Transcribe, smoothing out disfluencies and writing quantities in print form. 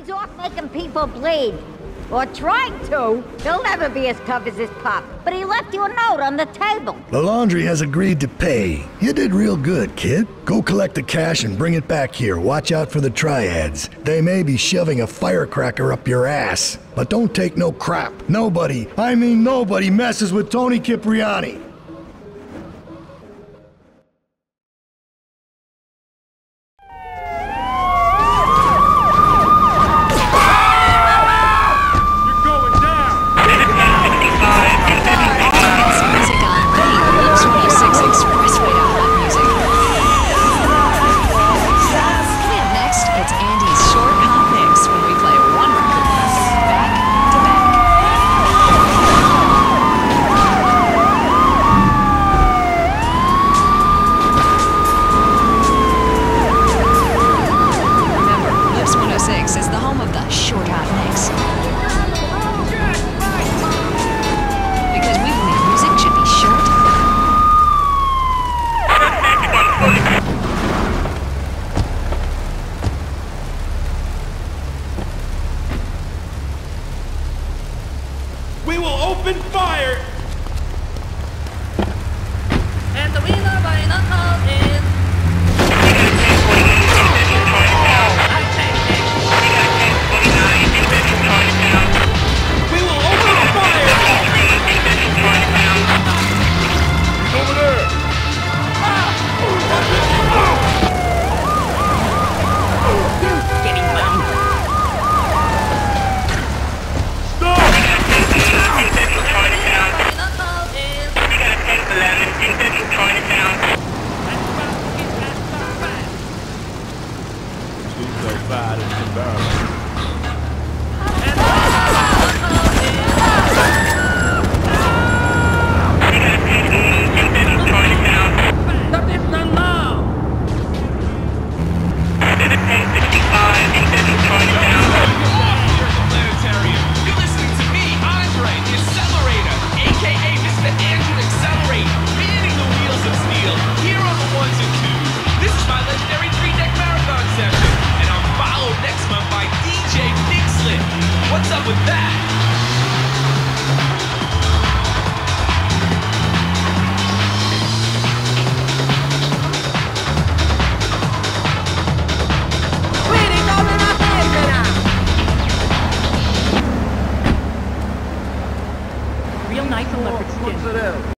He's off making people bleed. Or trying to. He'll never be as tough as his pop. But he left you a note on the table. The laundry has agreed to pay. You did real good, kid. Go collect the cash and bring it back here. Watch out for the triads. They may be shoving a firecracker up your ass. But don't take no crap. Nobody, I mean nobody, messes with Tony Cipriani. We will open fire! And the winner by knockout is... We will open fire! Over there! Getting bound. She's so bad, it's embarrassing.